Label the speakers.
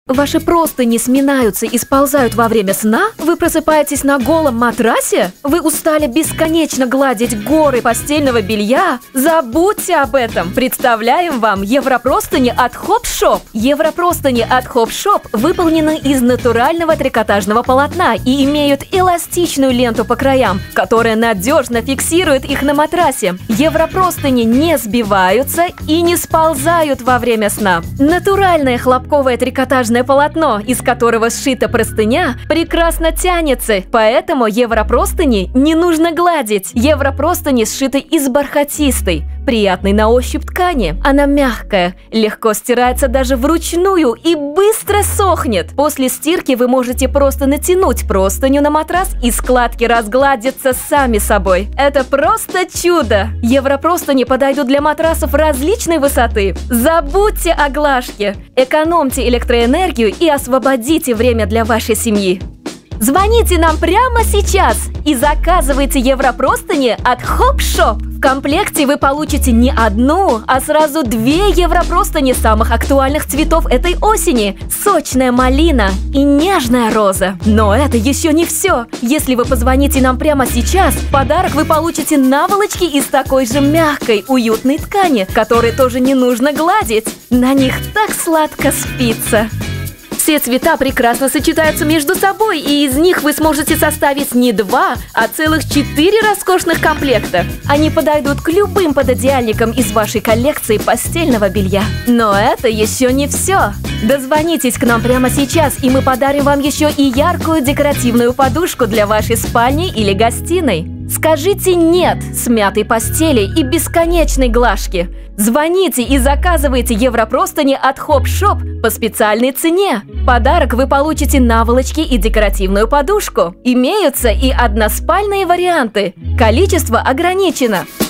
Speaker 1: Ваши простыни сминаются и сползают во время сна? Вы просыпаетесь на голом матрасе? Вы устали бесконечно гладить горы постельного белья? Забудьте об этом! Представляем вам европростыни от Hop Shop. Европростыни от Hop Shop выполнены из натурального трикотажного полотна и имеют эластичную ленту по краям, которая надежно фиксирует их на матрасе. Европростыни не сбиваются и не сползают во время сна. Натуральное хлопковое трикотажное полотно, из которого сшита простыня, прекрасно тянется, поэтому европростыни не нужно гладить. Европростыни сшиты из бархатистой, приятной на ощупь ткани. Она мягкая, легко стирается даже вручную и быстро сохнет. После стирки вы можете просто натянуть простыню на матрас, и складки разгладятся сами собой. Это просто чудо! Европростыни подойдут для матрасов различной высоты. Забудьте о глажке, экономьте электроэнергию и освободите время для вашей семьи. Звоните нам прямо сейчас и заказывайте европростыни от Hop Shop. В комплекте вы получите не одну, а сразу 2 европростыни самых актуальных цветов этой осени: сочная малина и нежная роза. Но это еще не все. Если вы позвоните нам прямо сейчас, в подарок вы получите наволочки из такой же мягкой, уютной ткани, которые тоже не нужно гладить. На них так сладко спится. Все цвета прекрасно сочетаются между собой, и из них вы сможете составить не 2, а целых 4 роскошных комплекта. Они подойдут к любым пододеяльникам из вашей коллекции постельного белья. Но это еще не все. Дозвонитесь к нам прямо сейчас, и мы подарим вам еще и яркую декоративную подушку для вашей спальни или гостиной. Скажите «нет» смятой постели и бесконечной глажке. Звоните и заказывайте европростыни от Hop Shop по специальной цене. В подарок вы получите наволочки и декоративную подушку. Имеются и односпальные варианты. Количество ограничено.